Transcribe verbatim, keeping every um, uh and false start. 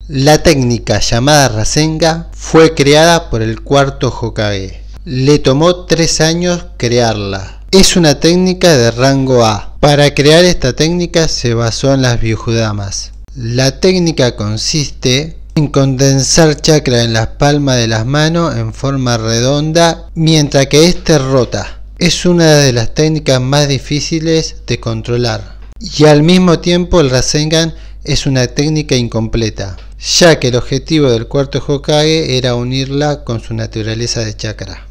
La técnica llamada Rasengan fue creada por el cuarto Hokage. Le tomó tres años crearla. Es una técnica de rango A. Para crear esta técnica se basó en las Byakudamas. La técnica consiste en condensar chakra en las palmas de las manos en forma redonda mientras que éste rota. Es una de las técnicas más difíciles de controlar. Y al mismo tiempo el Rasengan es una técnica incompleta, ya que el objetivo del cuarto Hokage era unirla con su naturaleza de chakra.